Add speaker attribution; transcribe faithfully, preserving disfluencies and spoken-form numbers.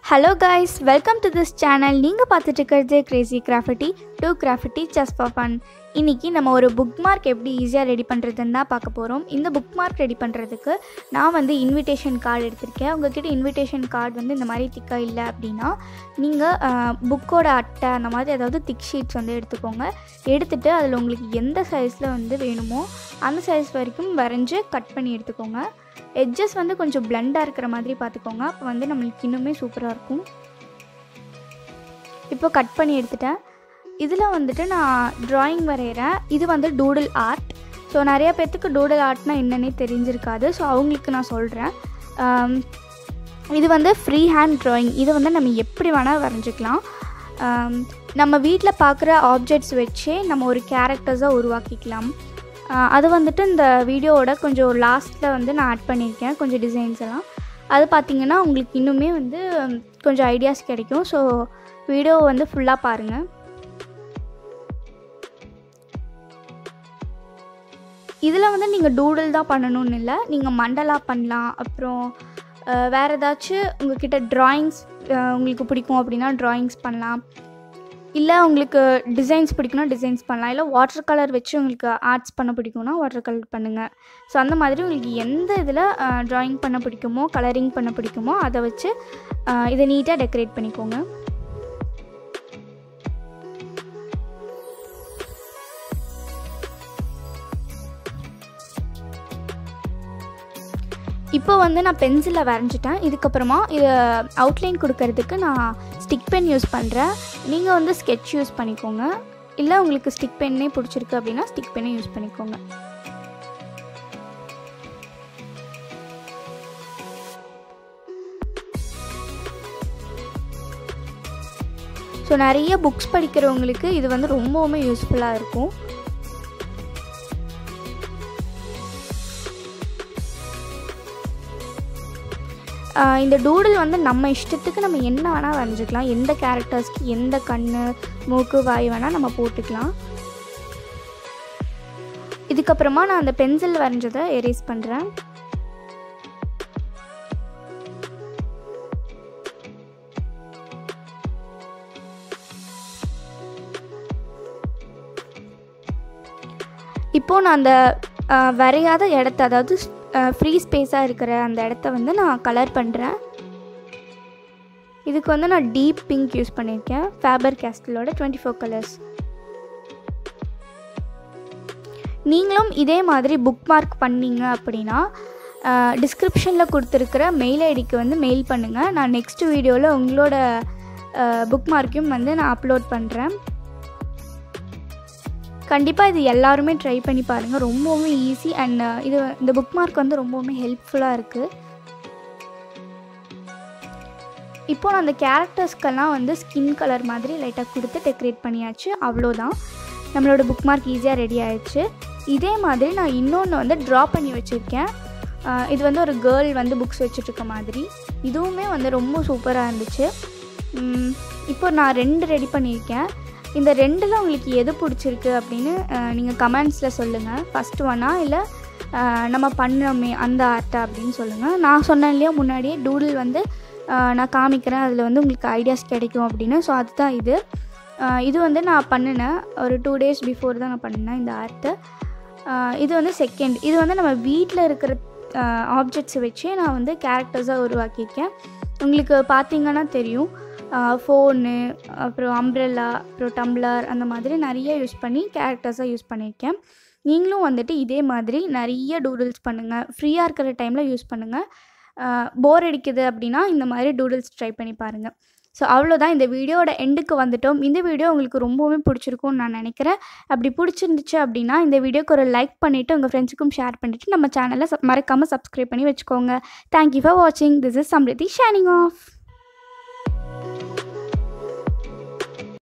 Speaker 1: Hello guys, welcome to this channel. நீங்க பார்த்துட்டு இருக்கிறது crazy crafty to crafty just for fun. இன்னைக்கு நம்ம ஒரு bookmark எப்படி ஈஸியா ரெடி பண்றதுன்னு தான் பார்க்க போறோம். இந்த bookmark ரெடி பண்றதுக்கு நான் வந்து invitation card எடுத்துர்க்கேன். உங்ககிட்ட invitation card வந்து இந்த மாதிரி திக்கா இல்ல அப்படினா நீங்க புக்கோட அட்டை அந்த மாதிரி ஏதாவது thick sheets வந்து எடுத்துக்கோங்க. எடுத்துட்டு அதுல உங்களுக்கு எந்த சைஸ்ல வந்து வேணுமோ அந்த சைஸ் வரைக்கும் வரைஞ்சு கட் பண்ணி எடுத்துக்கோங்க. edges வந்து கொஞ்சம் blend-ஆ இருக்கிற மாதிரி பாத்துக்கோங்க. அப்ப வந்து நமக்கு இன்னுமே சூப்பரா இருக்கும். இப்போ கட் பண்ணி எடுத்துட்டேன். இதுல வந்துட்டு நான் drawing வரையறேன். இது வந்து doodle art. சோ நிறைய பேருக்கு doodle artனா என்னன்னே தெரிஞ்சிருக்காது. சோ அவங்களுக்கு நான் சொல்றேன். இது வந்து free hand drawing. இது வந்து நம்ம எப்படி வேணா வரைஞ்சிக்கலாம். நம்ம வீட்ல பார்க்குற ஆப்ஜெக்ட்ஸ் வச்சே நம்ம ஒரு characters-ஆ உருவாக்கிக்கலாம். அது வந்துட்டு இந்த வீடியோவோட கொஞ்சம் லாஸ்ட்ல வந்து நான் ஆட் பண்ணிருக்கேன் கொஞ்சம் டிசைன்ஸ் எல்லாம். அது பாத்தீங்கன்னா உங்களுக்கு இன்னுமே வந்து கொஞ்சம் ஐடியாஸ் கிடைக்கும். சோ வீடியோ வந்து ஃபுல்லா பாருங்க. இதுல வந்து நீங்க டூடில் தான் பண்ணனும்னு இல்ல. நீங்க மண்டலா பண்ணலாம். அப்புறம் வேற ஏதாச்சும் உங்ககிட்ட drawings உங்களுக்கு பிடிக்கும் அப்படினா drawings பண்ணலாம். இல்ல உங்களுக்கு டிசைன்ஸ் பிடிக்கும்னா டிசைன்ஸ் பண்ணலாம். இல்ல வாட்டர் கலர் வச்சு உங்களுக்கு ஆர்ட்ஸ் பண்ண பிடிக்கும்னா வாட்டர் கலர் பண்ணுங்க. சோ அந்த மாதிரி உங்களுக்கு எந்த இதுல drawing பண்ண பிடிக்குமோ கலரிங் பண்ண பிடிக்குமோ அத வச்சு இத நீட்டா டெக்கரேட் பண்ணிக்கோங்க. இப்போ வந்து நான் பென்சில்ல வரைஞ்சிட்டேன். இதுக்கு அப்புறமா இத அவுட்லைன் கொடுக்கிறதுக்கு நான் ஸ்டிக் பென் யூஸ் பண்றேன். நீங்க வந்து ஸ்கெட்ச் யூஸ் பண்ணிக்கோங்க. இல்ல உங்களுக்கு ஸ்டிக் பென்னே பிடிச்சிருக்கு அப்படினா ஸ்டிக் பென்னே யூஸ் பண்ணிக்கோங்க. சோ நிறைய புக்ஸ் படிக்கிறவங்களுக்கு இது வந்து ரொம்பவே யூஸ்ஃபுல்லா இருக்கும். இந்த டூடில் வந்து நம்ம இஷ்டத்துக்கு நம்ம என்ன வேணா வரைஞ்சிக்கலாம். எந்த கேரக்டர்ஸ்க்கு எந்த கண்ணு மூக்கு வாய் வேணா நம்ம போட்டுக்கலாம். இதுக்கு அப்புறமா நான் அந்த பென்சில் வரைஞ்சதை எரேஸ் பண்றேன். இப்போ நான் அந்த வரையாத இடத்தை அதாவது ஃப்ரீ ஸ்பேஸா இருக்கிற அந்த இடத்தை வந்து நான் கலர் பண்றேன். இதுக்கு வந்து நான் டீப் பிங்க் யூஸ் பண்ணிருக்கேன். ஃபேபர் கேஸ்டலோட டுவெண்ட்டி ஃபோர் கலர்ஸ். நீங்களும் இதே மாதிரி புக்மார்க் பண்ணீங்க அப்படினா டிஸ்கிரிப்ஷன்ல கொடுத்திருக்கிற மெயில் ஐடிக்கு வந்து மெயில் பண்ணுங்க. நான் நெக்ஸ்ட் வீடியோல உங்களோட புக்மார்க்கையும் வந்து நான் அப்லோட் பண்றேன். கண்டிப்பா இது எல்லாரும் ட்ரை பண்ணி பாருங்க. ரொம்பவே ஈஸி அண்ட் இது இந்த புக்மார்க் வந்து ரொம்பவே ஹெல்ப்ஃபுல்லா இருக்கு. இப்போ நான் அந்த கேரக்டர்ஸ்க்கெல்லாம் வந்து ஸ்கின் கலர் மாதிரி லைட்டா கொடுத்து டெக்கரேட் பண்ணியாச்சு. அவ்வளவுதான். நம்மளோட புக்மார்க் ஈஸியா ரெடி ஆயிடுச்சு. இதே மாதிரி நான் இன்னொன்னு வந்து டிரா பண்ணி வச்சிருக்கேன். இது வந்து ஒரு கேர்ள் வந்து புக்ஸ் வச்சிட்டு இருக்க மாதிரி. இதுவுமே வந்து ரொம்ப சூப்பரா இருந்துச்சு. இப்போ நான் ரெண்டு ரெடி பண்ணிருக்கேன். இந்த ரெண்டுல உங்களுக்கு எது பிடிச்சிருக்கு அப்படினு நீங்க கமெண்ட்ஸ்ல சொல்லுங்க. ஃபர்ஸ்ட் ஒன்னா இல்ல நம்ம பண்ணோமே அந்த ஆர்ட்டா அப்படினு சொல்லுங்க. நான் சொன்னேன் இல்லையா முன்னாடியே டூடில் வந்து நான் காமிக்கிறேன். அதுல வந்து உங்களுக்கு ஐடியாஸ் கிடைக்கும் அப்படினு. சோ அதுதான் இது. இது வந்து நான் பண்ணினேன். ஒரு டூ டேஸ் பிஃபோர் தான் நான் பண்ணினேன் இந்த ஆர்ட். இது வந்து செகண்ட். இது வந்து நம்ம வீட்ல இருக்கிற ஆப்ஜெக்ட்ஸ் வச்சு நான் வந்து கேரக்டர்ஸா உருவாக்கியிருக்கேன். உங்களுக்கு பாத்தீங்கன்னா தெரியும். ஃபோனு அப்புறம் அம்ப்ரெல்லா அப்புறம் டம்ளர் அந்த மாதிரி நிறைய யூஸ் பண்ணி கேரக்டர்ஸாக யூஸ் பண்ணியிருக்கேன். நீங்களும் வந்துட்டு இதே மாதிரி நிறைய டூடில்ஸ் பண்ணுங்கள். ஃப்ரீயாக இருக்கிற டைமில் யூஸ் பண்ணுங்கள். போர் அடிக்குது அப்படின்னா இந்த மாதிரி டூடில்ஸ் ட்ரை பண்ணி பாருங்கள். ஸோ அவ்வளோதான். இந்த வீடியோட எண்டுக்கு வந்துட்டோம். இந்த வீடியோ உங்களுக்கு ரொம்பவே பிடிச்சிருக்கும்னு நான் நினைக்கிறேன். அப்படி பிடிச்சிருந்துச்சு அப்படின்னா இந்த வீடியோக்கு ஒரு லைக் பண்ணிவிட்டு உங்கள் ஃப்ரெண்ட்ஸுக்கும் ஷேர் பண்ணிவிட்டு நம்ம சேனலை மறக்காமல் சப்ஸ்கிரைப் பண்ணி வச்சுக்கோங்க. தேங்க்யூ ஃபார் வாட்சிங். This is Samriddhi signing of.